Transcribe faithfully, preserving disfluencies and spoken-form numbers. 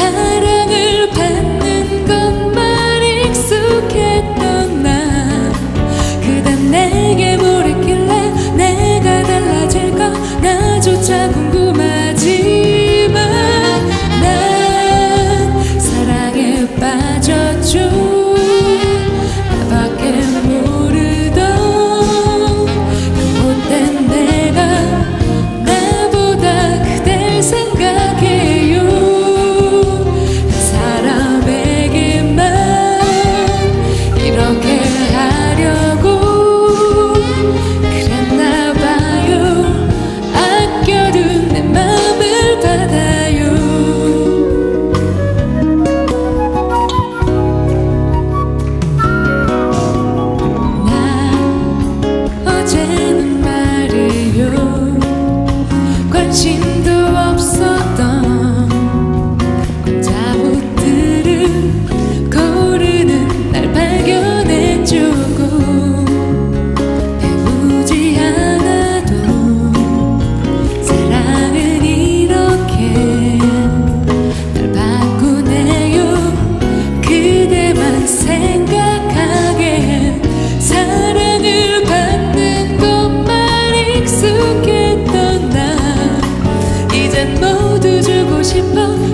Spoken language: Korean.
사랑을 받는 것만 익숙했던 나, 그댄 내게 뭘 했길래 내가 달라질까 나조차 궁금하지만 난 사랑에 빠졌죠. 나밖에 모르던 그 못된 내가 나보다 그댈 생각해요. 그 사람에게만 이렇게 하려고 그랬나봐요. 아껴둔 내 맘을 받아요. 어제는 말이요, 관심도 없었던 혼자못들을 고르는 날 발견해주고 배우지 않아도 사랑은 이렇게 날 바꾸네요. 그대만 생각하게 사랑을 받는 것만 익숙했던 나, 이젠 모두 주고 싶어.